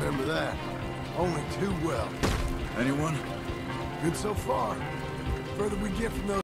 remember that. Only too well. Anyone? Good so far. Further we get from those